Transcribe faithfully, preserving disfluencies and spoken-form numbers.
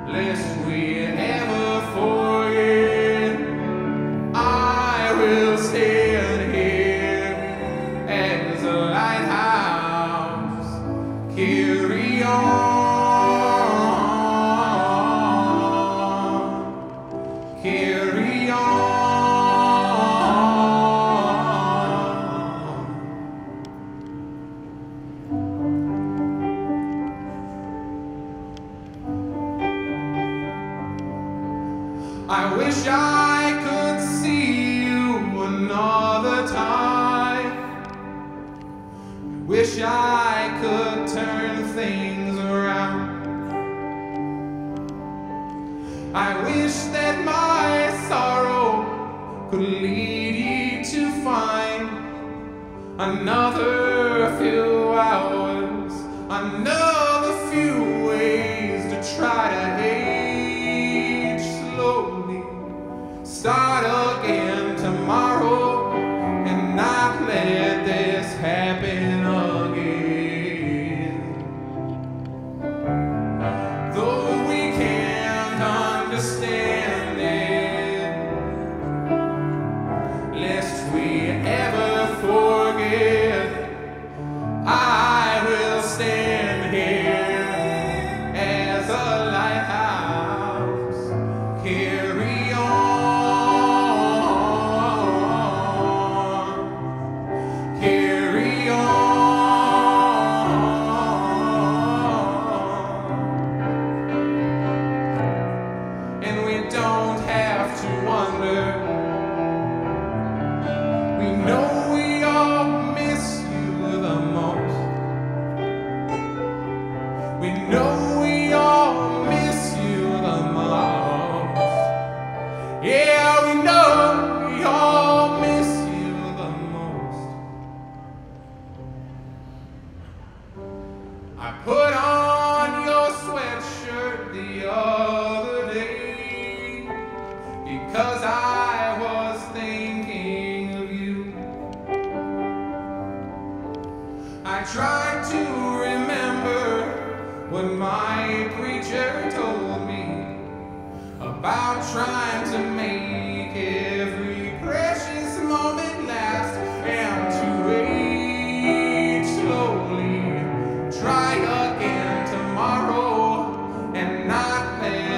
lest we ever forget. I will stand here as a lighthouse. Carry on, carry on. I wish I could see you another time. I wish I could turn things around. I wish that my sorrow could lead you to find another few hours, another few ways to try to age slowly. Start again tomorrow and not let this happen again. Though we can't understand it, lest we ever forget, I will stand here as a lighthouse. Carry on, carry on, and we don't have to wonder. We know we all miss you the most. We know we all miss you the most. Yeah, we know we all miss you the most. I put on your sweatshirt the other day because I was thinking of you. I tried to remember what my preacher told me about trying to make every precious moment last and to age slowly. Try again tomorrow and not let